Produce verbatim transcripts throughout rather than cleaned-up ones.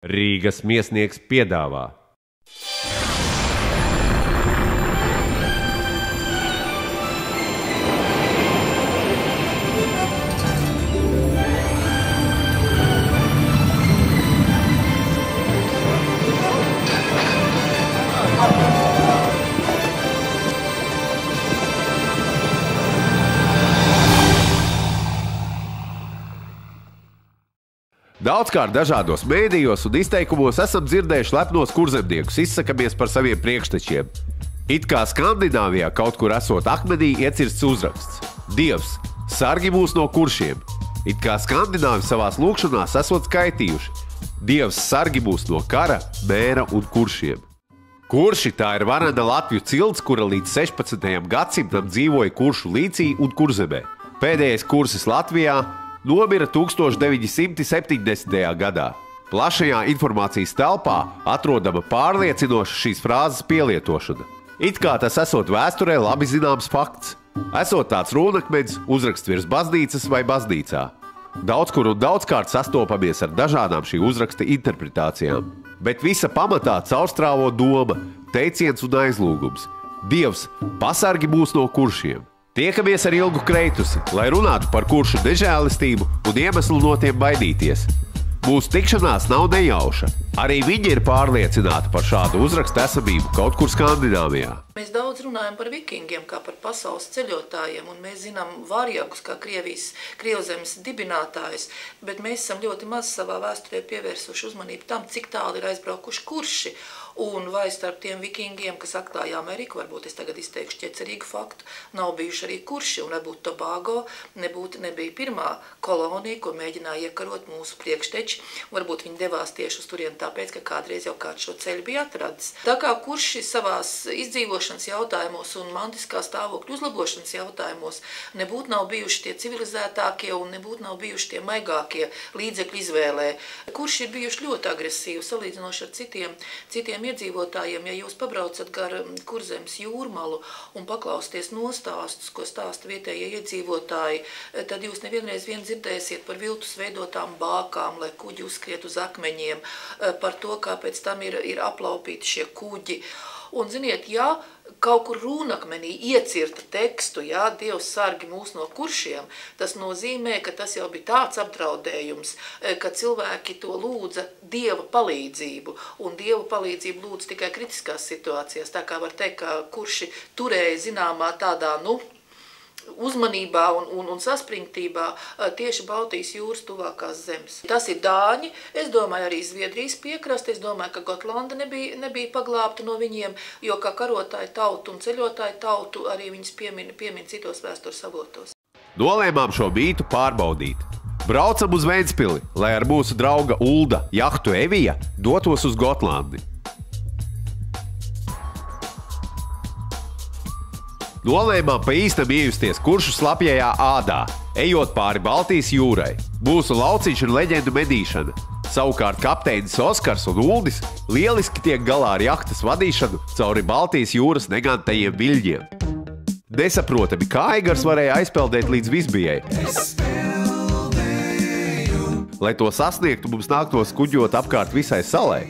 Rīgas miesnieks piedāvā. Daudzkārt dažādos mēdījos un izteikumos esam dzirdējuši lepnos kurzemniekus izsakamies par saviem priekštečiem. It kā Skandināvijā kaut kur esot akmenī iecirsts uzraksts. Dievs, sargi mūs no kuršiem. It kā skandināvi savās lūkšanās esot skaitījuši. Dievs, sargi mūs no kara, mēra un kuršiem. Kurši tā ir varena Latviju cilts, kura līdz sešpadsmitajam gadsimtam dzīvoja Kuršu līcī un Kurzemē. Pēdējais kursis Latvijā nomira tūkstoš deviņi simti septiņdesmitajā gadā. Plašajā informācijas telpā atrodama pārliecinoša šīs frāzes pielietošana. It kā tas esot vēsturē labi zināms fakts. Esot tāds rūnakmeņs, uzraksts virs baznīcas vai baznīcā. Daudz kur un daudzkārt sastopamies ar dažādām šī uzraksta interpretācijām. Bet visa pamatā caurstrāvo doma, teiciens un aizlūgums. Dievs, pasargi mūs no kuršiem. Tiekamies ar Ilgu Kreitusi, lai runātu par kuršu nežēlistību un iemeslu no tiem baidīties. Mūsu tikšanās nav nejauša. Arī viņi ir pārliecināti par šādu uzrakstu esamību kaut kur Skandināvijā. Mēs daudz runājam par vikingiem, kā par pasaules ceļotājiem, un mēs zinām varjagus kā Krievijas, Krievzemes dibinātājus, bet mēs esam ļoti maz savā vēsturē pievērsuši uzmanību tam, cik tālu ir aizbraukuši kurši. Un vai starp tiem vikingiem, kas atklāja Ameriku, varbūt es tagad izteikšu ķecerīgu faktu, nav bijuši arī kurši, un varbūt Tobago nebūtu, nebija pirmā kolonija, ko mēģināja iekarot mūsu priekšteči. Varbūt viņi devās tieši uz turieni tāpēc, ka kādreiz jau kāds šo ceļu bija atradis. Tā kā kurši savās izdzīvošanas jautājumos un mantiskā stāvokļa uzlabošanas jautājumos nebūtu nav bijuši tie civilizētākie un nebūtu nav bijuši tie maigākie līdzekļu izvēlē. Kurši ir bijuši ļoti agresīvi, salīdzinoši ar citiem, citiem iedzīvotājiem. Ja jūs pabraucat gar Kurzemes jūrmalu un paklausties nostāstus, ko stāsta vietējie iedzīvotāji, tad jūs nevienreiz vien dzirdēsiet par viltus veidotām bākām, lai kuģi uzskriet uz akmeņiem, par to, kā pēc tam ir, ir aplaupīti šie kuģi. Un, ziniet, ja kaut kur rūnakmenī iecirta tekstu, ja Dievs sargi mūs no kuršiem, tas nozīmē, ka tas jau bija tāds apdraudējums, ka cilvēki to lūdza Dieva palīdzību, un Dieva palīdzību lūdza tikai kritiskās situācijās. Tā kā var teikt, ka kurši turēja zināmā tādā, nu, uzmanībā un, un, un saspringtībā tieši Baltijas jūras tuvākās zemes. Tas ir Dāņi, es domāju arī Zviedrijas piekrasta, es domāju, ka Gotlanda nebija, nebija paglābta no viņiem, jo kā karotāju tautu un ceļotāju tautu arī viņas piemin, piemin citos vēstures avotos. Nolēmām šo mītu pārbaudīt. Braucam uz Ventspili, lai ar mūsu drauga Ulda jahtu Evija dotos uz Gotlandi. Nolēmām pa īstam iejusties kuršu slapjajā ādā, ejot pāri Baltijas jūrai. Mūsu lauciņš ir leģendu medīšana. Savukārt kapteinis Oskars un Uldis lieliski tiek galā ar jahtas vadīšanu cauri Baltijas jūras negantajiem viļņiem. Nesaprotami, kā Aigars varēja aizpeldēt līdz Visbijai. Lai to sasniegtu, mums nāktos kuģot apkārt visai salai.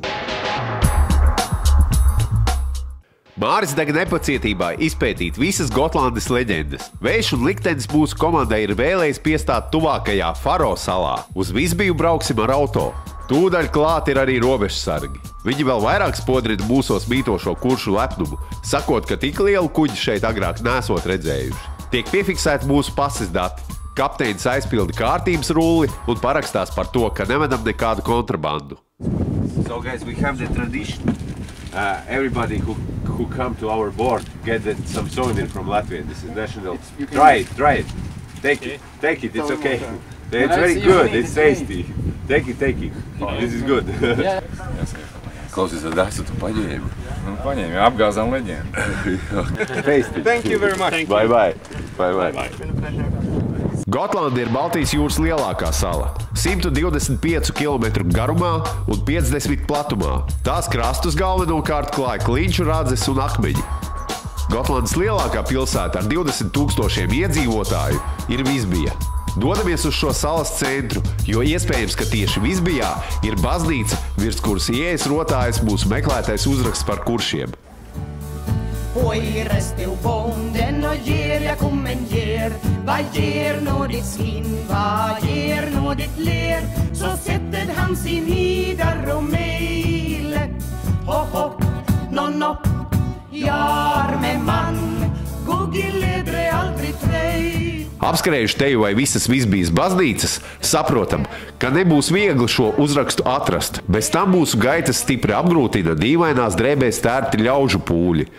Māris deg nepacietībā izpētīt visas Gotlandes leģendas. Vējš un liktenis mūsu komandai ir vēlējis piestāt tuvākajā Faro salā. Uz Visbiju brauksim ar auto. Tūdaļ klāt ir arī robežsargi. Viņi vēl vairāk spodrina mūsos mītošo kuršu lepnumu, sakot, ka tik lielu kuģi šeit agrāk nesot redzējuši. Tiek piefiksēti mūsu pases dati. Kapteinis aizpilda kārtības rulli un parakstās par to, ka nevedam nekādu kontrabandu. So guys, we have the tradition. Uh, everybody who who come to our board get that, some souvenir from Latvia. This is national. Try it, try it. Take it, take it. It's okay. It's very good. It's tasty. Take it, take it. This is good. Klausies, tad esmu tu paņēmi. Nu, paņēmi, apgāzām leģendu. Tasty. Thank you very much. Bye bye. Bye bye. Gotlanda ir Baltijas jūras lielākā sala. simt divdesmit pieci kilometru garumā un piecdesmit platumā. Tās krastus galvenokārt klāja klinšu radzes un akmeņi. Gotlandas lielākā pilsēta ar divdesmit tūkstošiem iedzīvotāju ir Visbija. Dodamies uz šo salas centru, jo iespējams, ka tieši Visbijā ir baznīca, virs kuras ieejas rotājas mūsu meklētais uzraksts par kuršiem. Pojre stod bonden och ger, jag kommer ger. Vad ger nå ditt svinn, vad ger nå ditt ler? Så sätter han sin hidar och mejle. Hopp, hopp, non, hopp, jar med man. Gugiledre aldrig trej. Apskrējuši teju vai visas Visbijas baznīcas, saprotam, ka nebūs viegli šo uzrakstu atrast. Bez tam mūsu gaitas stipri apgrūtina dīvainās drēbēs tērti ļaužu pūļi.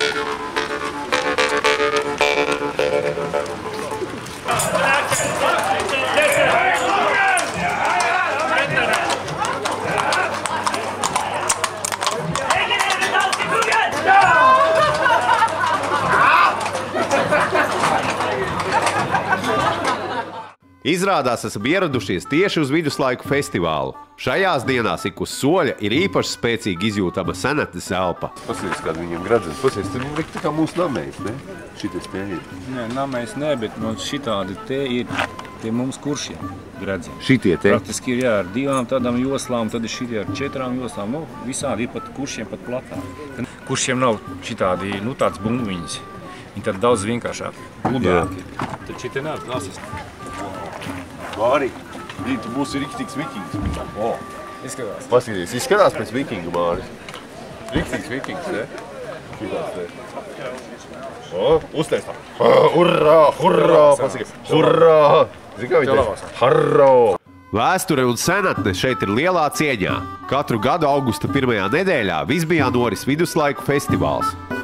Izrādās, esam ieradušies tieši uz viduslaiku festivālu. Šajās dienās ik uz soļa ir īpaši spēcīgi izjūtama senatnes elpa. Pasies, kāda viņiem gradzens. Pasies, tad viņi tā kā mūsu namējs, ne? Šities tie ir. Nē, namējs ne, bet mums šitādi te ir tie mums kuršiem gradzeni. Šitie te? Praktiski ir jā, ar divām tādām joslām, tad ir šitie ar četrām joslām. Nu, visādi ir pat kuršiem pat platāk. Kuršiem nav šitādi, nu tāds bumbiņas. Viņi tad daudz vienkāršāk, gludāki. Tad šitie nav klases. Māri, tu būsi riktīgs vikings. O, izskatās. paskaties, izskatās pēc vikinga, Māri. Riktīgs vikings, ne? Šitās te. O, uztais tā. Hurrā, hurrā, paskaties. Hurrā. Zini, kā viņi teica? Harro. Vēsture un senatne šeit ir lielā cieņā. Katru gadu augusta pirmajā nedēļā Visbijā noris viduslaiku festivāls.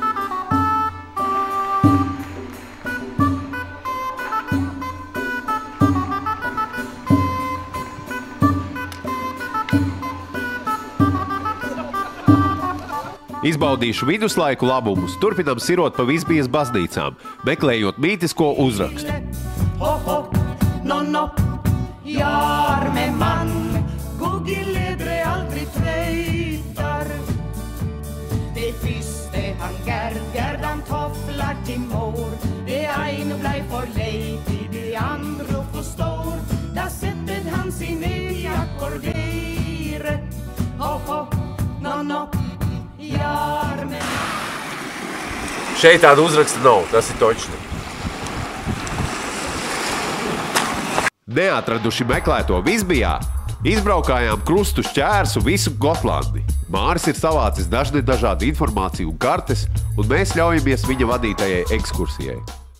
Izbaudīšu viduslaiku labumus, turpinam sirot pa Visbijas baznīcām, meklējot mītisko uzrakstu. Hopp, hopp, non, hopp, jar med man. Gugiledre aldrig trejtar. Det fyste han Gerd, Gerd han tofflar till mor. Det ene blei for leit, det andre for stor. Da sätter han sin ejakordere. Hopp, hopp, non, hopp. Šeit tāda uzraksta nav, tas ir točni. Neatraduši meklēto Visbijā, izbraukājām krustu šķērsu visu Gotlandi. Māris ir savācis dažne dažādu informāciju un kartes, un mēs ļaujamies viņa vadītajai ekskursijai.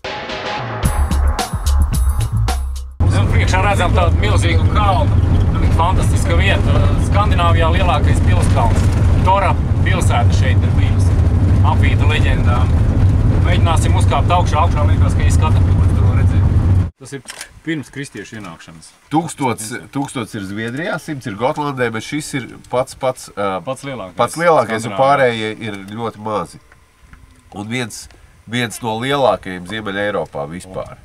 Zem priekšā redzam tādu milzīgu kalnu. Fantastiska vieta. Skandināvijā lielākais pilskalns. Tora pilsēta šeit ir bijusi. Apvīta leģendām. Mēģināsim uzkāpt augšā, augšā liekas, ka izskata, ko to redzēt. Tas ir pirms kristiešu ienākšanas. Tūkstots, tūkstots ir Zviedrijā, simts ir Gotlandē, bet šis ir pats, pats, uh, pats lielākais, pats lielākais un pārējie ir ļoti mazi. Un viens, viens no lielākajiem Ziemeļa Eiropā vispār.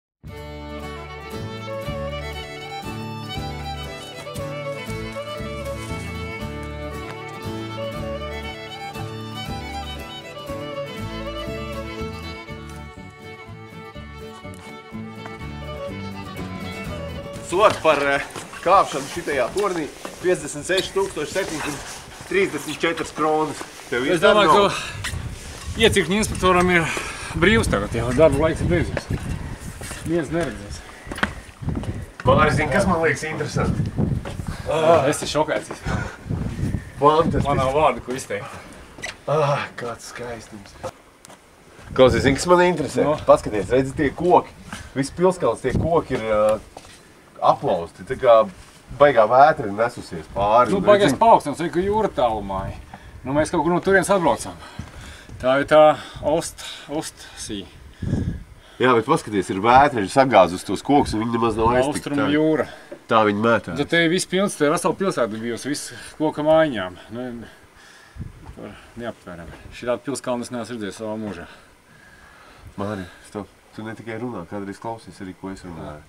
Sots par kāpšanu šitajā tornī piecdesmit seši tūkstoši septiņsimt trīsdesmit četras kronas. Es domāju, ka iecirkņu inspektoram ir brīvs tagad, jau darba laiks ir beidzies. Viens neredzēs. Māri, zini, kas man liekas interesanti? Ah, es ir šokēts. Fantastiski. Man nav vārdu, ko izteikt. Ah, kāds skaistums. Klausies, zini, kas man interesē? No. Paskaties, redzi, tie koki. Viss pilskalns, tie koki ir uh, aplausti. Tā kā baigā vētra nesusies pāri. Nu, baigais paaugstināts, ka jūra tālumā. Nu, mēs kaut kur no turienes atbraucam. Tā ir tā ost, ostsī. Jā, bet paskaties, ir vētra, ir sagāz uz tos kokus, un viņi nemaz nav aiztikt. Austrumu jūra. Tā viņi mētā. Tad te ir viss pilns, te ir vesela pilsēta bijusi, viss koka mājiņām. Nu, neaptverami. Šī tāda pilskalna es neesmu redzējis savā mūžā. Māri, stop. Tu ne tikai runā, kādreiz klausies arī, ko es runāju.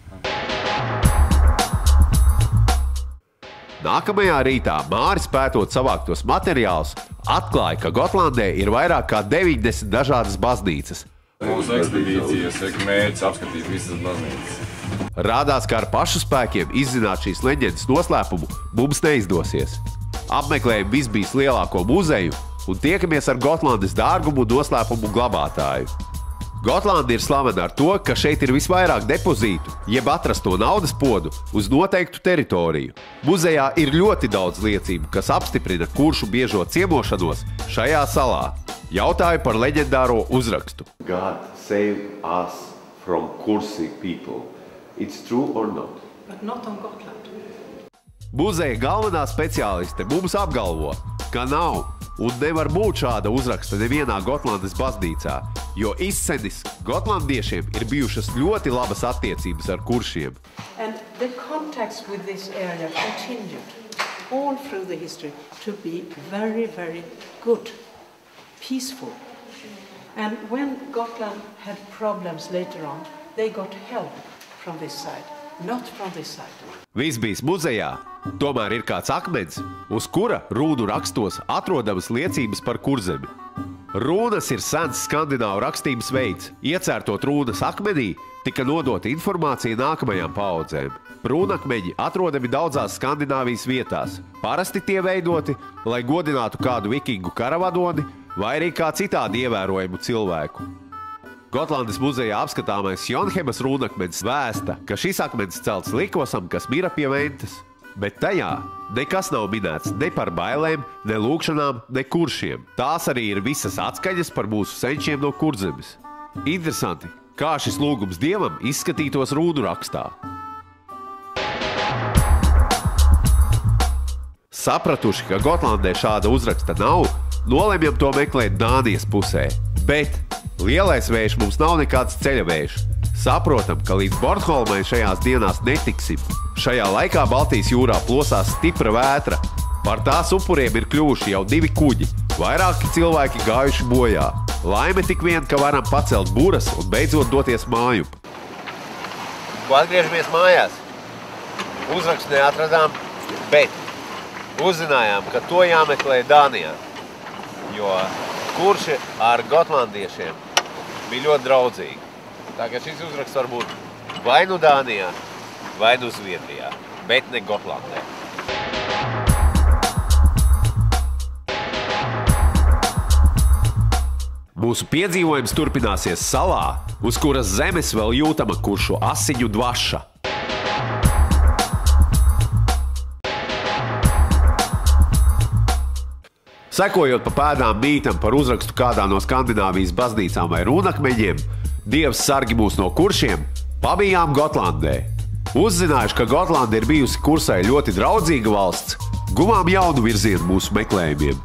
Nākamajā rītā Māris, pētot savāktos materiālus, atklāja, ka Gotlandē ir vairāk kā deviņdesmit dažādas baznīcas. Mūsu ekspedīcijas ir mērķis apskatīt visas baznīcas. Rādās, ka ar pašu spēkiem izzināt šīs leģendas noslēpumu mums neizdosies. Apmeklējam Visbijas lielāko muzeju un tiekamies ar Gotlandes dārgumu un noslēpumu glabātāju. Gotlanda ir slavena ar to, ka šeit ir visvairāk depozītu, jeb atrasto naudas podu uz noteiktu teritoriju. Muzejā ir ļoti daudz liecību, kas apstiprina kuršu biežo ciemošanos šajā salā. Jautāju par leģendāro uzrakstu. God save us from Kursi people. It's true or not? But not on Gotland. Muzeja galvenā speciāliste mums apgalvo, ka nav un nevar būt šāda uzraksta nevienā Gotlandes baznīcā, jo izcenis gotlandiešiem ir bijušas ļoti labas attiecības ar kuršiem. And the contacts with this area continued all through the history to be very, very good, peaceful. And when Gotland had problems later on, they got help from this side, not from this side. Visbijas muzejā tomēr ir kāds akmens, uz kura rūnu rakstos atrodamas liecības par kurzemi. Rūnas ir sens skandināvu rakstības veids. Iecērtot rūnas akmenī, tika nodota informācija nākamajām paaudzēm. Rūnakmeņi atrodami daudzās Skandināvijas vietās. Parasti tie veidoti, lai godinātu kādu vikingu karavadoni vai arī kā citādi ievērojumu cilvēku. Gotlandes muzejā apskatāmais Jonhemas rūnakmens vēsta, ka šis akmens celts Likosam, kas mira pie Ventas. Bet tajā nekas nav minēts ne par bailēm, ne lūkšanām, ne kuršiem. Tās arī ir visas atskaņas par mūsu senčiem no Kurzemes. Interesanti, kā šis lūgums dievam izskatītos rūnu rakstā. Sapratuši, ka Gotlandē šāda uzraksta nav, nolemjam to meklēt Dānijas pusē. Bet lielais vējš mums nav nekāds ceļavējš. Saprotam, ka līdz Bornholmai šajās dienās netiksim. Šajā laikā Baltijas jūrā plosās stipra vētra. Par tās upuriem ir kļuvuši jau divi kuģi. Vairāki cilvēki gājuši bojā. Laime tik vien, ka varam pacelt buras un beidzot doties mājup. Ko atgriežamies mājās? Uzrakstu neatradām, bet uzzinājām, ka to jāmeklē Dānijā. Jo kurši ar gotlandiešiem bija ļoti draudzīgi. Tā kā šis uzraksts var būt vai nu Dānijā, vai nu Zviedrijā, bet ne Gotlandē. Mūsu piedzīvojums turpināsies salā, uz kuras zemes vēl jūtama kuršu asiņu dvaša. Sekojot pa pēdām mītam par uzrakstu kādā no Skandināvijas baznīcām vai rūnakmeņiem, Dievs sargi mūs no kuršiem, pabijām Gotlandē. Uzzinājuši, ka Gotlanda ir bijusi kursai ļoti draudzīga valsts, guvām jaunu virzienu mūsu meklējumiem.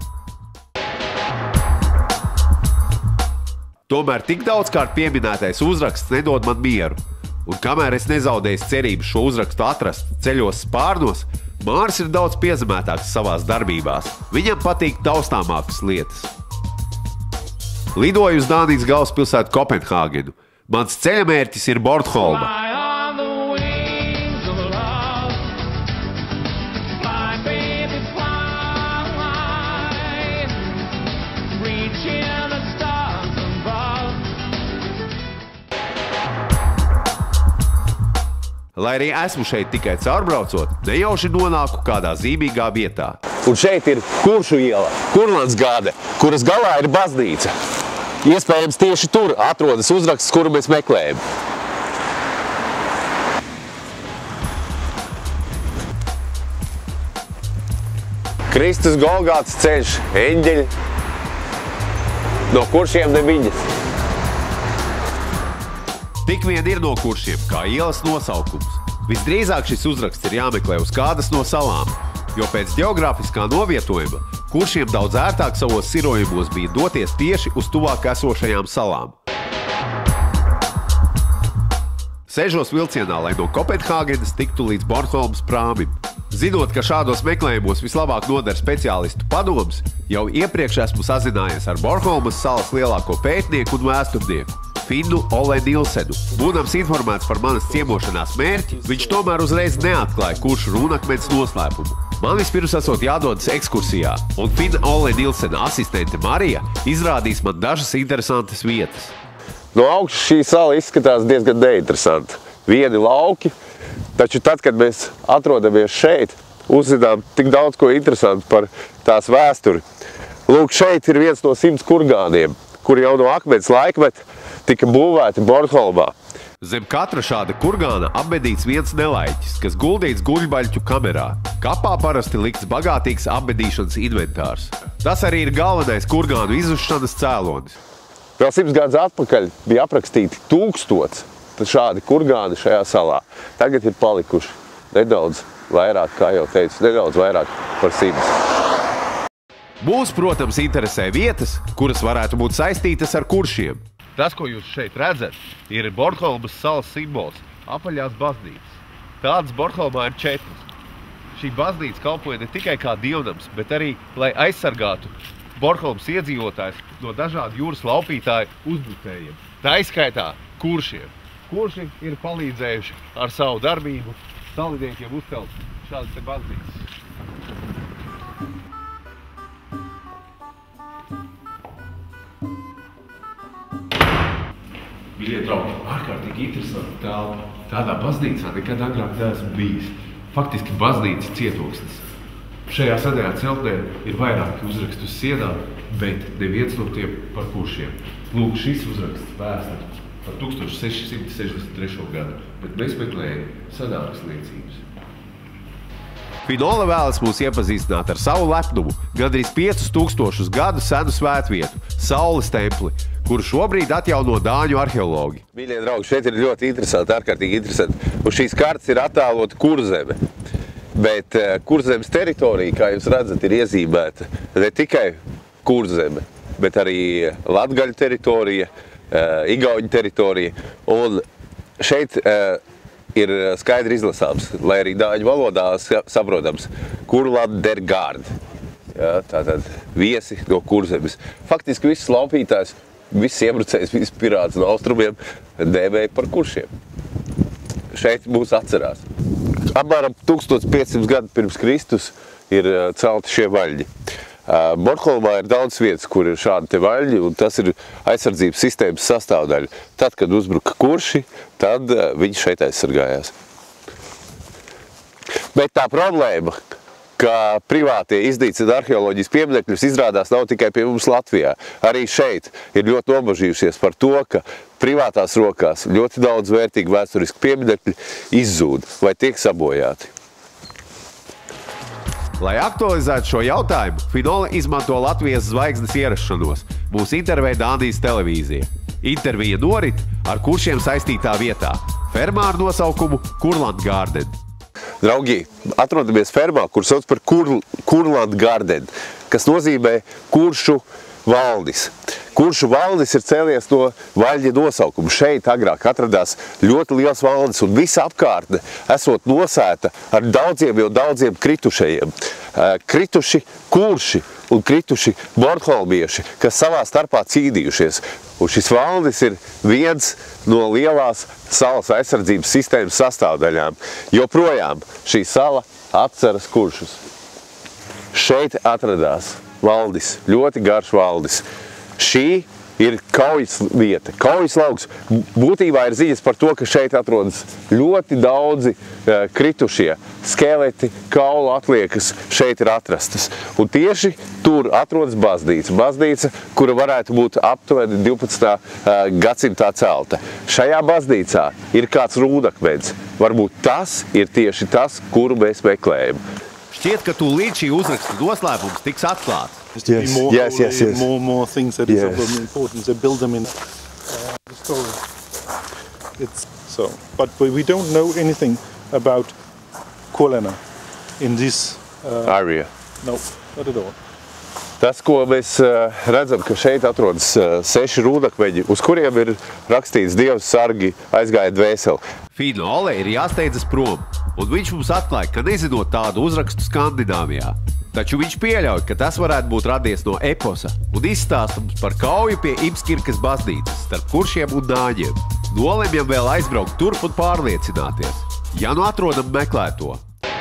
Tomēr tik daudzkārt pieminētais uzraksts nedod man mieru, un kamēr es nezaudēju cerību šo uzrakstu atrast ceļos spārnos, Māris ir daudz piezemētāks savās darbībās. Viņam patīk taustāmākas lietas. Lidoju uz Dānijas galvaspilsētu Kopenhāgenu. Mans ceļamērķis ir Bornholma. Lai arī esmu šeit tikai caurbraucot, nejauši nonāku kādā zīmīgā vietā. Un šeit ir Kuršu iela, Kurlandsgāde, kuras galā ir baznīca. Iespējams, tieši tur atrodas uzraksts, kuru mēs meklējam. Kristus Golgātas ceļš, eņģeļi, no kuršiem neviņas. Tik vien ir no kuršiem, kā ielas nosaukums. Visdrīzāk šis uzraksts ir jāmeklē uz kādas no salām, jo pēc geogrāfiskā novietojuma kuršiem daudz ērtāk savos sirojumos bija doties tieši uz tuvāk esošajām salām. Sēžos vilcienā, lai no Kopenhāgenes tiktu līdz Bornholmas prāmim. Zinot, ka šādos meklējumos vislabāk noder speciālistu padoms, jau iepriekš esmu sazinājies ar Bornholmas salas lielāko pētnieku un vēsturnieku, Finnu Ole Nilsenu. Būdams informēts par manas ciemošanās mērķi, viņš tomēr uzreiz neatklāja kuršu rūnakmens noslēpumu. Man vispirms esot jādodas ekskursijā, un Finna Ole Nilsena asistente Marija izrādīs man dažas interesantas vietas. No augšas šī sala izskatās diezgan neinteresanti. vieni lauki, taču tad, kad mēs atrodamies šeit, uzzinām tik daudz ko interesantu par tās vēsturi. Lūk, šeit ir viens no simts kurgāniem, kuri jau no akmens laikmeta tika būvēti Bornholmā. Zem katra šāda kurgāna apbedīts viens nelaiķis, kas guldīts guļbaļķu kamerā. Kapā parasti likts bagātīgs apbedīšanas inventārs. Tas arī ir galvenais kurgānu izušanas cēlonis. Vēl simts gadus atpakaļ bija aprakstīti tūkstots šādi kurgāni šajā salā. Tagad ir palikuši nedaudz vairāk, kā jau teicu, nedaudz vairāk par simts. Mūs, protams, interesē vietas, kuras varētu būt saistītas ar kuršiem. Tas, ko jūs šeit redzat, ir Bornholmas salas simbols – apaļās baznīcas. Tādas Bornholmā ir četras. Šī baznīca kalpoja ne tikai kā dievnams, bet arī, lai aizsargātu Bornholmas iedzīvotājs no dažādu jūras laupītāju uzbrucējiem. Tā izskaitā kuršiem. Kurši ir palīdzējuši ar savu darbību saliniekiem uzcelt šādas te baznīcas. Mīļie draugi, ārkārtīgi interesanti telpa. Tādā baznīcā nekad agrāk neesmu bijis. Faktiski baznīca cietoksnis. Šajā senajā celtnē ir vairāki uzraksti uz sienām, bet neviens no tiem par kuršiem. Lūk, šis uzraksts vēsturi par tūkstoš seši simti sešdesmit trešo gadu, bet mēs meklējam senākas liecības. Finola vēlas mūs iepazīstināt ar savu lepnumu, gandrīz piecus tūkstošus gadu senu svētvietu, Saules templi, kuru šobrīd atjauno dāņu arheologi. Mīļie draugi, šeit ir ļoti interesanti, ārkārtīgi interesanti. Uz šīs kartas ir attēlota Kurzeme, bet Kurzemes teritorija, kā jūs redzat, ir iezīmēta ne tikai Kurzeme, bet arī Latgaļu teritorija, Igauņu teritorija, un šeit ir skaidri izlasāms, lai arī dāņu valodā saprotams, Kurlandergārd. Ja, tātad viesi no Kurzemes. Faktiski viss laupītājs, viss iebrucējs, viss pirāts no austrumiem dēvēja par kuršiem. Šeit mūs atcerās. Apmēram tūkstoš piecsimt gadu pirms Kristus ir celti šie vaļņi. Bornholmā ir daudz vietas, kur ir šādi te vaļņi, un tas ir aizsardzības sistēmas sastāvdaļa. Tad, kad uzbruka kurši, tad viņi šeit aizsargājās. Bet tā problēma, ka privātie iznīcina arheoloģijas pieminekļus, izrādās nav tikai pie mums Latvijā. Arī šeit ir ļoti nobažījušies par to, ka privātās rokās ļoti daudz vērtīgi vēsturiski pieminekļi izzūd vai tiek sabojāti. Lai aktualizētu šo jautājumu, Finola izmanto Latvijas zvaigznes ierašanos. Mūs intervē Dānijas televīzija. Intervija norit ar kuršiem saistītā vietā. Fermā ar nosaukumu Kurlandgārden. Draugi, atrodamies fermā, kur sauc par Kur, Kurlandgārden, kas nozīmē kuršu valdis. Kuršu valdis ir cēlies no vaļņa nosaukuma. Šeit agrāk atradās ļoti liels valdis un visa apkārtne esot nosēta ar daudziem jau daudziem kritušajiem. Krituši kurši un krituši bornholmieši, kas savā starpā cīnījušies. Un šis valdis ir viens no lielās salas aizsardzības sistēmas sastāvdaļām. Joprojām šī sala atceras kuršus. Šeit atradās valdis, ļoti garš valdis. Šī ir kaujas vieta, kaujas lauks. Būtībā ir ziņas par to, ka šeit atrodas ļoti daudzi uh, kritušie skeleti, kaulu atliekas šeit ir atrastas. Un tieši tur atrodas baznīca. Baznīca, kura varētu būt aptuveni divpadsmitā gadsimtā celta. Šajā baznīcā ir kāds rūdakmens. Varbūt tas ir tieši tas, kuru mēs meklējam. Šķiet, ka tūlīt šī uzraksta noslēpums tiks atklāts. Yes, more, yes, yes, yes. More, more things that yes. is of importance. They build them in uh, the story. It's so, but we don't know anything about Kuolena in this uh, area. No, not at all. Tas, ko mēs redzam, ka šeit atrodas seši rūdakmeņi, uz kuriem ir rakstīts Dievs sargi aizgāja dvēseli. Finola ir jāsteidzas prom, un viņš mums atklāja, ka nezinot tādu uzrakstu Skandināvijā. Taču viņš pieļauj, ka tas varētu būt radies no eposa un izstāstams par kauju pie Ibskirkas baznīcas starp kuršiem un dāņiem. Nolemjam vēl aizbraukt turp un pārliecināties. Ja nu atrodam meklēto.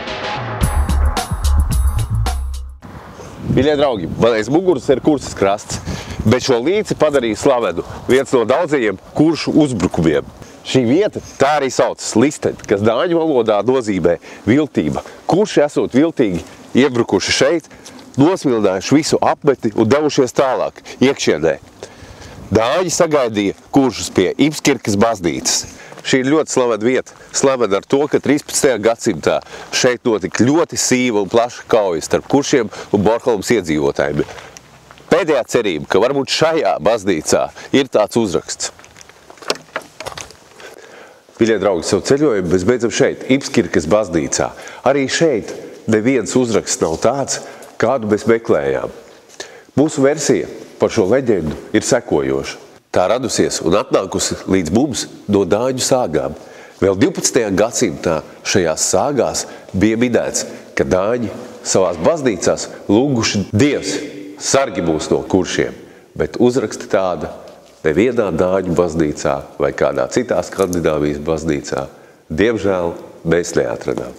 Mīļie draugi, man aiz muguras ir Kursas krasts, bet šo līci padarīja slavenu viens no daudzajiem kuršu uzbrukumiem. Šī vieta tā arī saucas Listed, kas dāņu valodā nozīmē viltība. Kurši esot viltīgi iebrukuši šeit, nosmildājuši visu apmeti un devušies tālāk, iekšienē. Dāņi sagaidīja kuršus pie Ipskirkas baznīcas. Šī ir ļoti slavena vieta, slavena ar to, ka trīspadsmitajā gadsimtā šeit notika ļoti sīva un plaša kauja starp kuršiem un Bornholmas iedzīvotājiem. Pēdējā cerība, ka varbūt šajā baznīcā ir tāds uzraksts. Mīļie draugi, savu ceļojumu mēs beidzam šeit, Ipskirkas baznīcā. Arī šeit neviens uzraksts nav tāds, kādu mēs meklējām. Mūsu versija par šo leģendu ir sekojoša. Tā radusies un atnākusi līdz mums no dāņu sāgām. Vēl divpadsmitajā gadsimtā šajās sāgās bija minēts, ka dāņi savās baznīcās lūguši Dievs sargi mūs no kuršiem, bet uzraksti tāda nevienā dāņu baznīcā vai kādā citā Skandināvijas baznīcā, diemžēl, mēs neatradām.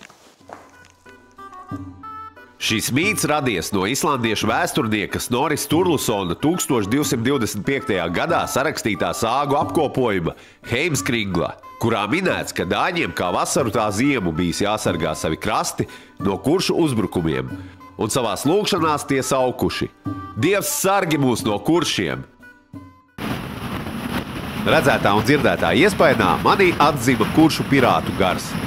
Šis mīts radies no islandiešu vēsturnieka Snorris Sturlusona tūkstoš divsimt divdesmit piektajā gadā sarakstītā sāgu apkopojuma Heimskringla, kurā minēts, ka dāņiem kā vasaru tā ziemu bijis jāsargā savi krasti no kuršu uzbrukumiem, un savās lūgšanās tie saukuši: Dievs sargi mūs no kuršiem! Redzētā un dzirdētā iespaidā manī atzima kuršu pirātu gars.